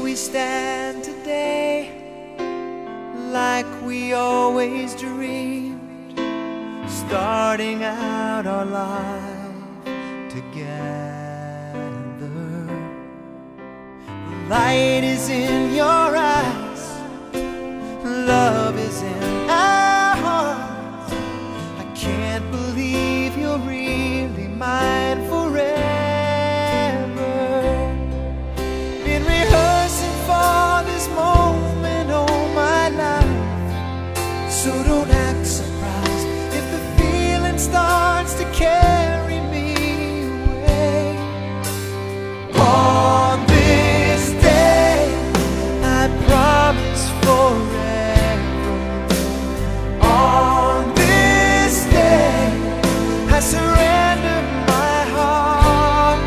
we stand today like we always dreamed, starting out our life together. The light is in your eyes, love is in our hearts. I can't believe you're really mine forever. Been rehearsing for this moment all my life, so don't act surprised if the feeling starts to carry me away. On this day, I promise forever. On this day, I surrender my heart.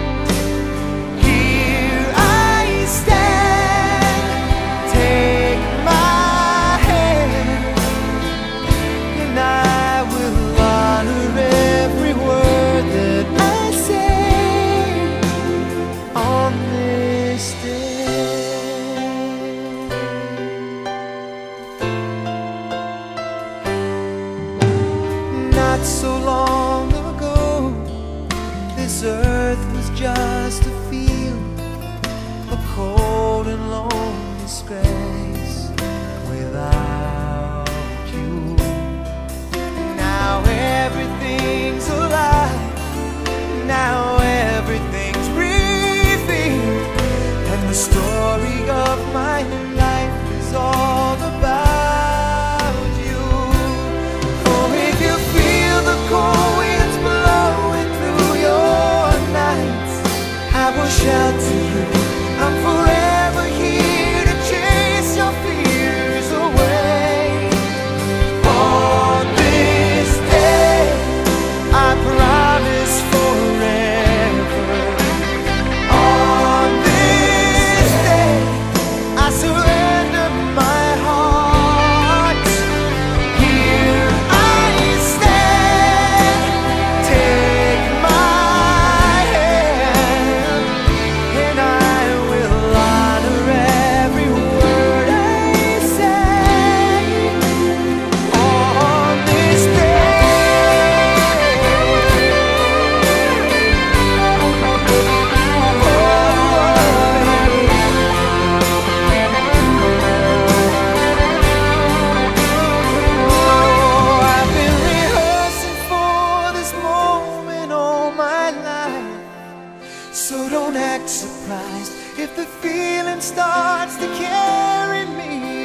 Here I stand, take my hand, and I will honor every word that I say on this day. Not so long ago, this earth was just a field, a cold and lonely space without you. Now everything's alive, now everything's breathing, and the story of my life is all about you. Oh, if you feel the cold winds blowing through your nights, I will shout to you, I'm forever here to chase your fears away. On this day, I promise forever. On this day, I surrender my heart. Here I stand, take my hand, and I will honor every word I say on this day. Oh, I've been rehearsing for this moment all my life, so don't act surprised if the feeling starts to carry me